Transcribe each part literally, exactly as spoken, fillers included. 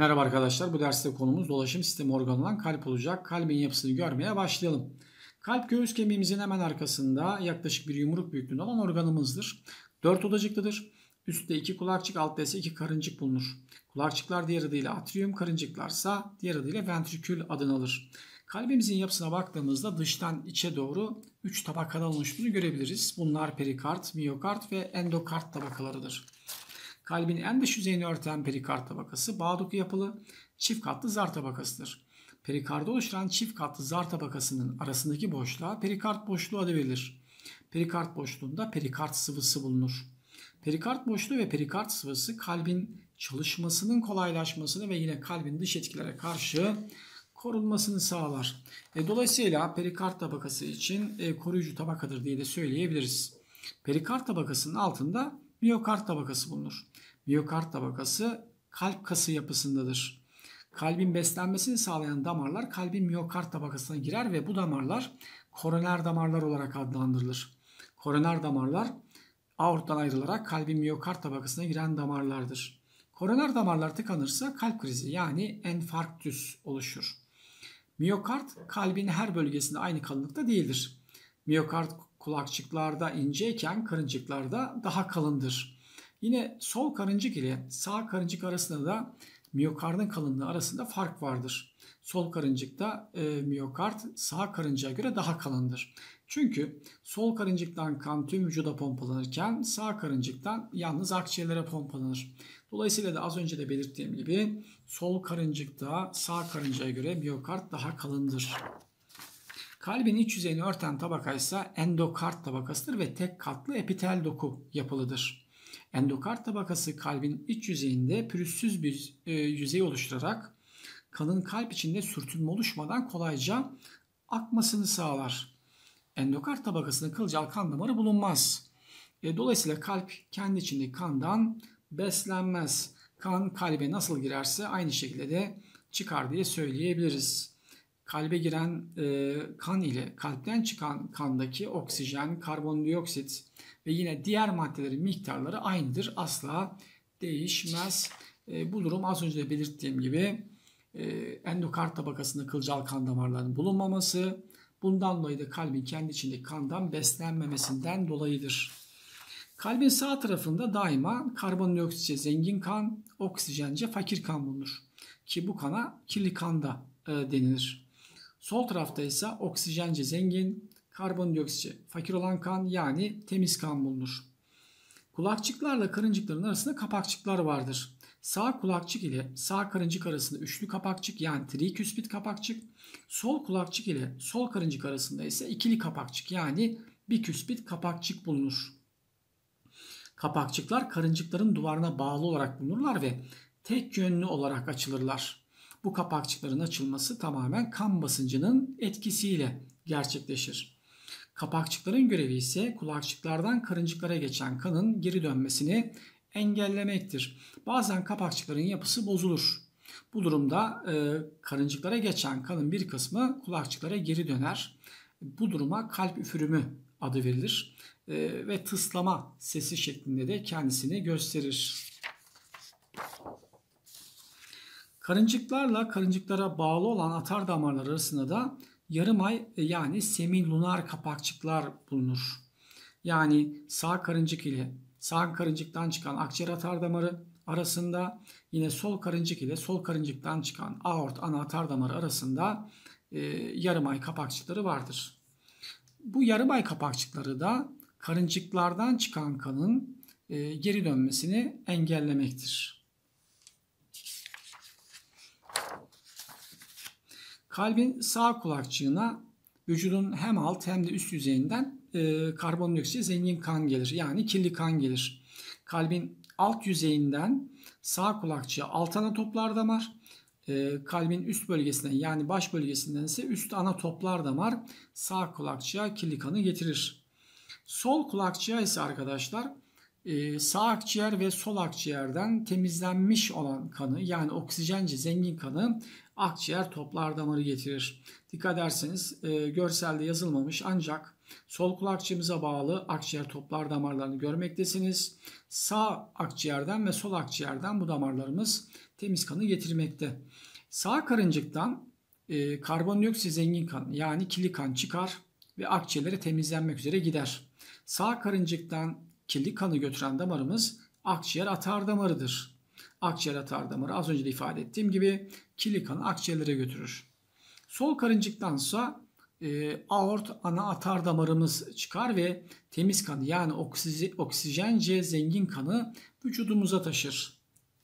Merhaba arkadaşlar, bu derste konumuz dolaşım sistemi organı olan kalp olacak. Kalbin yapısını görmeye başlayalım. Kalp göğüs kemiğimizin hemen arkasında yaklaşık bir yumruk büyüklüğünde olan organımızdır. Dört odacıklıdır. Üstte iki kulakçık, altta ise iki karıncık bulunur. Kulakçıklar diğer adıyla atrium, karıncıklarsa diğer adıyla ventrikül adını alır. Kalbimizin yapısına baktığımızda dıştan içe doğru üç tabakadan oluştuğunu görebiliriz. Bunlar perikard, miyokard ve endokard tabakalarıdır. Kalbin en dış yüzeyini örten perikard tabakası bağ doku yapılı çift katlı zar tabakasıdır. Perikardı oluşturan çift katlı zar tabakasının arasındaki boşluğa perikard boşluğu adı verilir. Perikard boşluğunda perikard sıvısı bulunur. Perikard boşluğu ve perikard sıvısı kalbin çalışmasının kolaylaşmasını ve yine kalbin dış etkilere karşı korunmasını sağlar. E, dolayısıyla perikard tabakası için e, koruyucu tabakadır diye de söyleyebiliriz. Perikard tabakasının altında miyokard tabakası bulunur. Miyokard tabakası kalp kası yapısındadır. Kalbin beslenmesini sağlayan damarlar kalbin miyokard tabakasına girer ve bu damarlar koroner damarlar olarak adlandırılır. Koroner damarlar aorttan ayrılarak kalbin miyokard tabakasına giren damarlardır. Koroner damarlar tıkanırsa kalp krizi yani enfarktüs oluşur. Miyokard kalbin her bölgesinde aynı kalınlıkta değildir. Miyokard kulakçıklarda inceyken karıncıklarda daha kalındır. Yine sol karıncık ile sağ karıncık arasında da miyokardın kalınlığı arasında fark vardır. Sol karıncıkta e, miyokard sağ karıncığa göre daha kalındır. Çünkü sol karıncıktan kan tüm vücuda pompalanırken sağ karıncıktan yalnız akciğerlere pompalanır. Dolayısıyla da az önce de belirttiğim gibi sol karıncıkta sağ karıncaya göre miyokard daha kalındır. Kalbin iç yüzeyini örten tabaka ise endokard tabakasıdır ve tek katlı epitel doku yapılıdır. Endokard tabakası kalbin iç yüzeyinde pürüzsüz bir e, yüzey oluşturarak kanın kalp içinde sürtünme oluşmadan kolayca akmasını sağlar. Endokard tabakasında kılcal kan damarı bulunmaz. E, dolayısıyla kalp kendi içindeki kandan beslenmez. Kan kalbe nasıl girerse aynı şekilde de çıkar diye söyleyebiliriz. Kalbe giren e, kan ile kalpten çıkan kandaki oksijen, karbondioksit ve yine diğer maddelerin miktarları aynıdır. Asla değişmez. E, bu durum az önce de belirttiğim gibi e, endokard tabakasında kılcal kan damarlarının bulunmaması, bundan dolayı da kalbin kendi içindeki kandan beslenmemesinden dolayıdır. Kalbin sağ tarafında daima karbondioksitçe zengin kan, oksijence fakir kan bulunur. Ki bu kana kirli kan da e, denilir. Sol tarafta ise oksijence zengin, karbondioksitçe fakir olan kan yani temiz kan bulunur. Kulakçıklarla karıncıkların arasında kapakçıklar vardır. Sağ kulakçık ile sağ karıncık arasında üçlü kapakçık yani triküspit kapakçık, sol kulakçık ile sol karıncık arasında ise ikili kapakçık yani biküspit kapakçık bulunur. Kapakçıklar karıncıkların duvarına bağlı olarak bulunurlar ve tek yönlü olarak açılırlar. Bu kapakçıkların açılması tamamen kan basıncının etkisiyle gerçekleşir. Kapakçıkların görevi ise kulakçıklardan karıncıklara geçen kanın geri dönmesini engellemektir. Bazen kapakçıkların yapısı bozulur. Bu durumda e, karıncıklara geçen kanın bir kısmı kulakçıklara geri döner. Bu duruma kalp üfürümü adı verilir e, ve tıslama sesi şeklinde de kendisini gösterir. Karıncıklarla karıncıklara bağlı olan atar damarlar arasında da yarım ay yani semilunar kapakçıklar bulunur. Yani sağ karıncık ile sağ karıncıktan çıkan akciğer atar damarı arasında yine sol karıncık ile sol karıncıktan çıkan aort ana atar damarı arasında e, yarım ay kapakçıkları vardır. Bu yarım ay kapakçıkları da karıncıklardan çıkan kanın e, geri dönmesini engellemektir. Kalbin sağ kulakçığına vücudun hem alt hem de üst yüzeyinden e, karbondioksit zengin kan gelir. Yani kirli kan gelir. Kalbin alt yüzeyinden sağ kulakçığa alt ana toplar damar. E, kalbin üst bölgesinden yani baş bölgesinden ise üst ana toplar damar sağ kulakçığa kirli kanı getirir. Sol kulakçığa ise arkadaşlar e, sağ akciğer ve sol akciğerden temizlenmiş olan kanı yani oksijence zengin kanı akciğer toplar damarı getirir. Dikkat ederseniz e, görselde yazılmamış ancak Sol kulakçığımıza bağlı akciğer toplar damarlarını görmektesiniz. Sağ akciğerden ve sol akciğerden bu damarlarımız temiz kanı getirmekte. Sağ karıncıktan e, karbondioksit zengin kan yani kirli kan çıkar ve akciğerlere temizlenmek üzere gider. Sağ karıncıktan kirli kanı götüren damarımız akciğer atar damarıdır. Akciğer atar damarı az önce de ifade ettiğim gibi kirli kanı akciğerlere götürür. Sol karıncıktansa e, aort ana atar damarımız çıkar ve temiz kanı yani oksijen, oksijence zengin kanı vücudumuza taşır.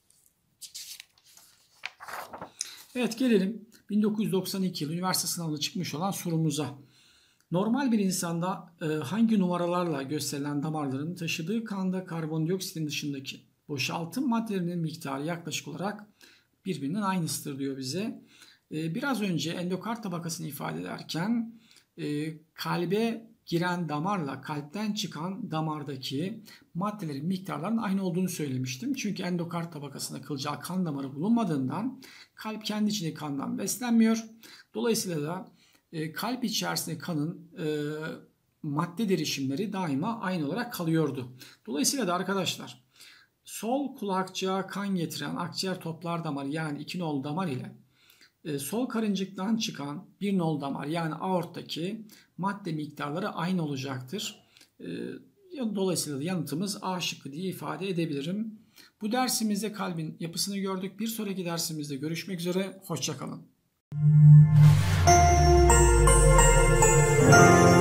Evet, gelelim bin dokuz yüz doksan iki yılı üniversite sınavında çıkmış olan sorumuza. Normal bir insanda e, hangi numaralarla gösterilen damarların taşıdığı kanda karbondioksitin dışındaki boşaltım maddelerinin miktarı yaklaşık olarak birbirinin aynısıdır diyor bize. E, biraz önce endokard tabakasını ifade ederken e, kalbe giren damarla kalpten çıkan damardaki maddelerin miktarlarının aynı olduğunu söylemiştim. Çünkü endokard tabakasında kılcal kan damarı bulunmadığından kalp kendi içinde kandan beslenmiyor. Dolayısıyla da e, kalp içerisinde kanın e, madde derişimleri daima aynı olarak kalıyordu. Dolayısıyla da arkadaşlar sol kulakçığa kan getiren akciğer toplar damarı yani iki nolu damar ile e, sol karıncıktan çıkan bir nolu damar yani aorttaki madde miktarları aynı olacaktır. E, dolayısıyla da yanıtımız A şıkkı diye ifade edebilirim. Bu dersimizde kalbin yapısını gördük. Bir sonraki dersimizde görüşmek üzere. Hoşça kalın.